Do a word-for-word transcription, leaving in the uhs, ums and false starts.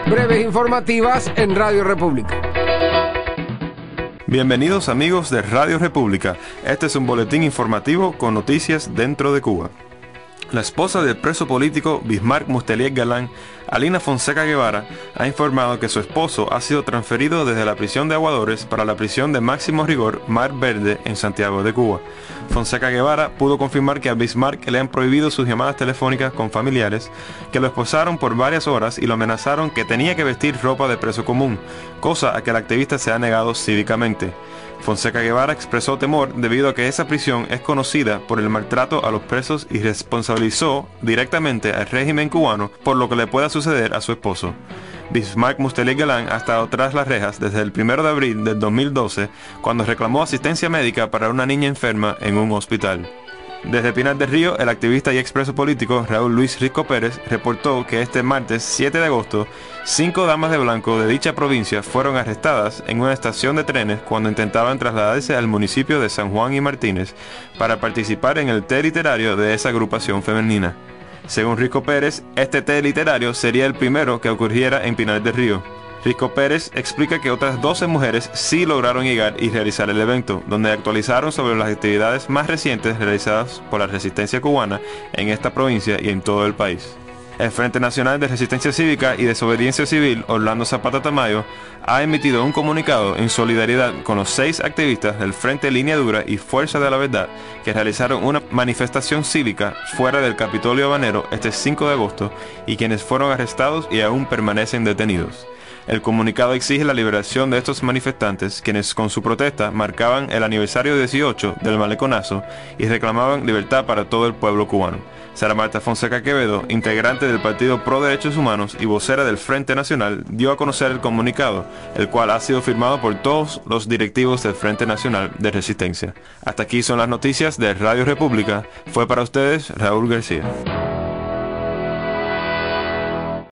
breves informativas en Radio República. Bienvenidos amigos de Radio República. Este es un boletín informativo con noticias dentro de Cuba. La esposa del preso político Bismarck Mustelier Galán, Alina Fonseca Guevara, ha informado que su esposo ha sido transferido desde la prisión de Aguadores para la prisión de máximo rigor Mar Verde en Santiago de Cuba. Fonseca Guevara pudo confirmar que a Bismarck le han prohibido sus llamadas telefónicas con familiares, que lo esposaron por varias horas y lo amenazaron que tenía que vestir ropa de preso común, cosa a que el activista se ha negado cívicamente. Fonseca Guevara expresó temor debido a que esa prisión es conocida por el maltrato a los presos y responsabilizó directamente al régimen cubano por lo que le pueda suceder a su esposo. Bismarck Mustelier Galán ha estado tras las rejas desde el primero de abril del dos mil doce, cuando reclamó asistencia médica para una niña enferma en un hospital. Desde Pinar del Río, el activista y expreso político Raúl Luis Risco Pérez reportó que este martes siete de agosto, cinco damas de blanco de dicha provincia fueron arrestadas en una estación de trenes cuando intentaban trasladarse al municipio de San Juan y Martínez para participar en el té literario de esa agrupación femenina. Según Risco Pérez, este té literario sería el primero que ocurriera en Pinar del Río. Risco Pérez explica que otras doce mujeres sí lograron llegar y realizar el evento, donde actualizaron sobre las actividades más recientes realizadas por la resistencia cubana en esta provincia y en todo el país. El Frente Nacional de Resistencia Cívica y Desobediencia Civil, Orlando Zapata Tamayo, ha emitido un comunicado en solidaridad con los seis activistas del Frente Línea Dura y Fuerza de la Verdad que realizaron una manifestación cívica fuera del Capitolio Habanero este cinco de agosto y quienes fueron arrestados y aún permanecen detenidos. El comunicado exige la liberación de estos manifestantes, quienes con su protesta marcaban el aniversario dieciocho del maleconazo y reclamaban libertad para todo el pueblo cubano. Sara Marta Fonseca Quevedo, integrante del Partido Pro Derechos Humanos y vocera del Frente Nacional, dio a conocer el comunicado, el cual ha sido firmado por todos los directivos del Frente Nacional de Resistencia. Hasta aquí son las noticias de Radio República. Fue para ustedes Raúl García.